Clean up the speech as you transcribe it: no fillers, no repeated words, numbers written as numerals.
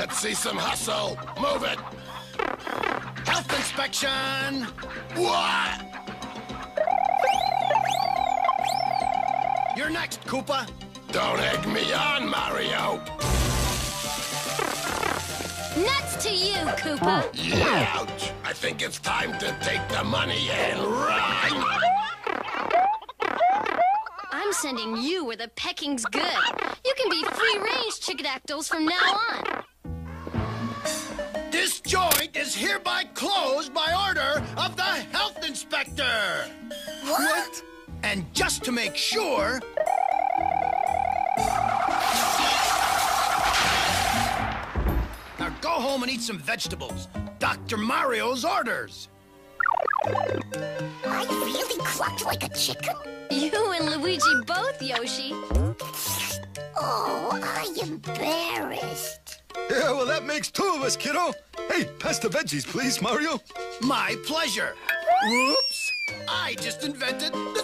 Let's see some hustle. Move it. Health inspection. What? You're next, Koopa. Don't egg me on, Mario. Nuts to you, Koopa. Ouch. I think it's time to take the money and run. I'm sending you where the pecking's good. You can be free-range chickadactyls from now on. This joint is hereby closed by order of the health inspector. What? And just to make sure... Now go home and eat some vegetables. Dr. Mario's orders. I really clucked like a chicken? You and Luigi both, Yoshi. Oh, I'm embarrassed. Yeah, well, that makes two of us, kiddo. Hey, pass the veggies, please, Mario. My pleasure. Whoops. I just invented the